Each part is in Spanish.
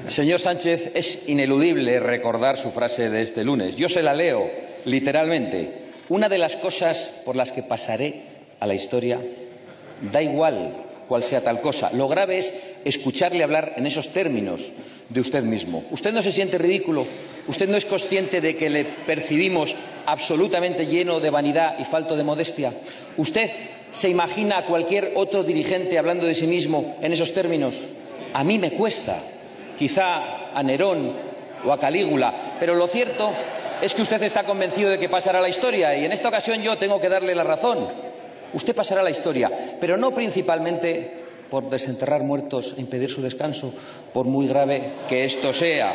Señor Sánchez, es ineludible recordar su frase de este lunes. Yo se la leo literalmente. Una de las cosas por las que pasaré a la historia, da igual cuál sea tal cosa. Lo grave es escucharle hablar en esos términos de usted mismo. ¿Usted no se siente ridículo? ¿Usted no es consciente de que le percibimos absolutamente lleno de vanidad y falto de modestia? ¿Usted se imagina a cualquier otro dirigente hablando de sí mismo en esos términos? A mí me cuesta. Quizá a Nerón o a Calígula, pero lo cierto es que usted está convencido de que pasará a la historia y en esta ocasión yo tengo que darle la razón. Usted pasará a la historia, pero no principalmente por desenterrar muertos e impedir su descanso, por muy grave que esto sea.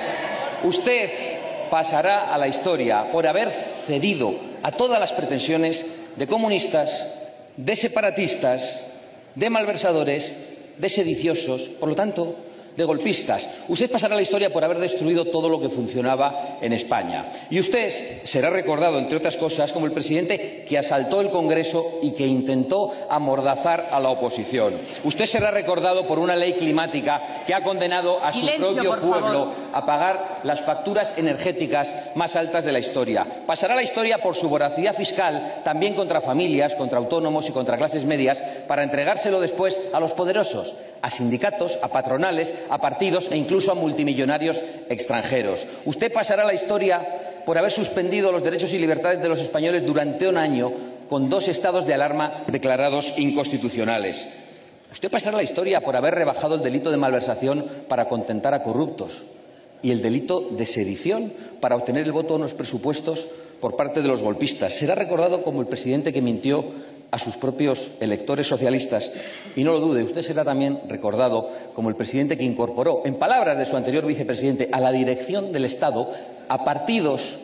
Usted pasará a la historia por haber cedido a todas las pretensiones de comunistas, de separatistas, de malversadores, de sediciosos, por lo tanto, de golpistas. Usted pasará a la historia por haber destruido todo lo que funcionaba en España. Y usted será recordado, entre otras cosas, como el presidente que asaltó el Congreso y que intentó amordazar a la oposición. Usted será recordado por una ley climática que ha condenado a su propio pueblo a pagar las facturas energéticas más altas de la historia. Pasará a la historia por su voracidad fiscal, también contra familias, contra autónomos y contra clases medias, para entregárselo después a los poderosos, a sindicatos, a patronales, a partidos e incluso a multimillonarios extranjeros. Usted pasará a la historia por haber suspendido los derechos y libertades de los españoles durante un año con 2 estados de alarma declarados inconstitucionales. Usted pasará a la historia por haber rebajado el delito de malversación para contentar a corruptos y el delito de sedición para obtener el voto en los presupuestos por parte de los golpistas. Será recordado como el presidente que mintió a sus propios electores socialistas y no lo dude, usted será también recordado como el presidente que incorporó, en palabras de su anterior vicepresidente, a la dirección del Estado a partidos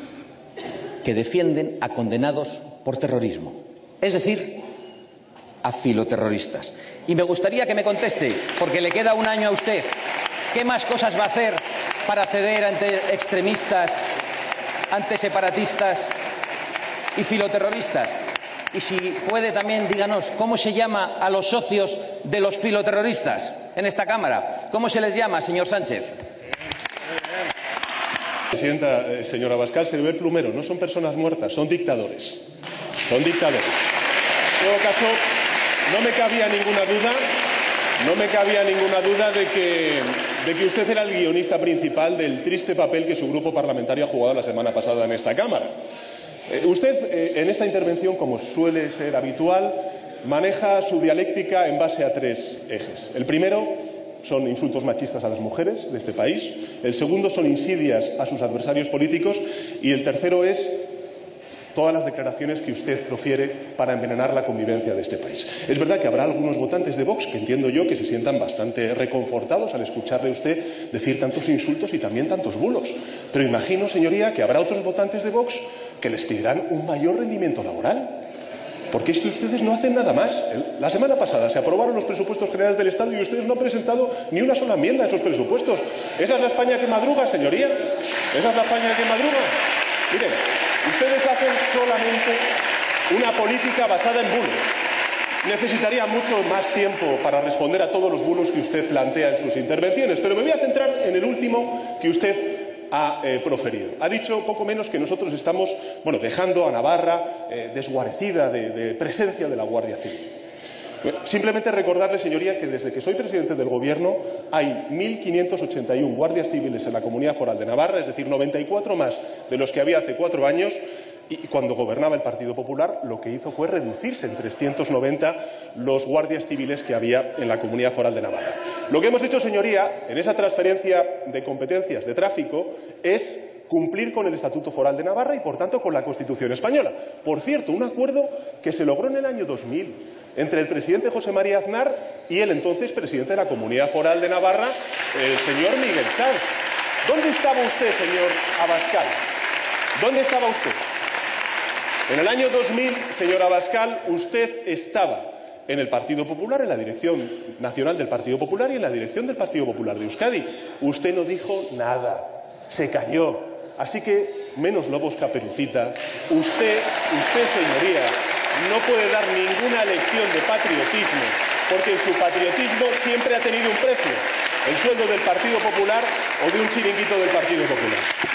que defienden a condenados por terrorismo, es decir, a filoterroristas. Y me gustaría que me conteste, porque le queda un año a usted, ¿qué más cosas va a hacer para ceder ante extremistas, ante separatistas y filoterroristas? Y si puede también, díganos, ¿cómo se llama a los socios de los filoterroristas en esta Cámara? ¿Cómo se les llama, señor Sánchez? Presidenta, señora Abascal, se ve el plumero. No son personas muertas, son dictadores. Son dictadores. En todo caso, no me cabía ninguna duda de que usted era el guionista principal del triste papel que su grupo parlamentario ha jugado la semana pasada en esta Cámara. Usted, en esta intervención, como suele ser habitual, maneja su dialéctica en base a 3 ejes. El primero son insultos machistas a las mujeres de este país, el segundo son insidias a sus adversarios políticos y el tercero es todas las declaraciones que usted profiere para envenenar la convivencia de este país. Es verdad que habrá algunos votantes de Vox que entiendo yo que se sientan bastante reconfortados al escucharle a usted decir tantos insultos y también tantos bulos. Pero imagino, señoría, que habrá otros votantes de Vox que les pedirán un mayor rendimiento laboral. Porque ustedes no hacen nada más. La semana pasada se aprobaron los presupuestos generales del Estado y ustedes no han presentado ni una sola enmienda a esos presupuestos. ¿Esa es la España que madruga, señoría? ¿Esa es la España que madruga? Miren, ustedes hacen solamente una política basada en bulos. Necesitaría mucho más tiempo para responder a todos los bulos que usted plantea en sus intervenciones, pero me voy a centrar en el último que usted ha proferido. Ha dicho poco menos que nosotros estamos dejando a Navarra desguarecida de presencia de la Guardia Civil. Simplemente recordarle, señoría, que desde que soy presidente del Gobierno hay 1.581 guardias civiles en la Comunidad Foral de Navarra, es decir, 94 más de los que había hace 4 años, y cuando gobernaba el Partido Popular lo que hizo fue reducirse en 390 los guardias civiles que había en la Comunidad Foral de Navarra. Lo que hemos hecho, señoría, en esa transferencia de competencias de tráfico es cumplir con el Estatuto Foral de Navarra y, por tanto, con la Constitución española. Por cierto, un acuerdo que se logró en el año 2000 entre el presidente José María Aznar y el entonces presidente de la Comunidad Foral de Navarra, el señor Miguel Sanz. ¿Dónde estaba usted, señor Abascal? ¿Dónde estaba usted? En el año 2000, señor Abascal, usted estaba en el Partido Popular, en la dirección nacional del Partido Popular y en la dirección del Partido Popular de Euskadi. Usted no dijo nada, se calló. Así que, menos lobos caperucita, usted, señoría, no puede dar ninguna lección de patriotismo, porque su patriotismo siempre ha tenido un precio. ¿El sueldo del Partido Popular o de un chiringuito del Partido Popular?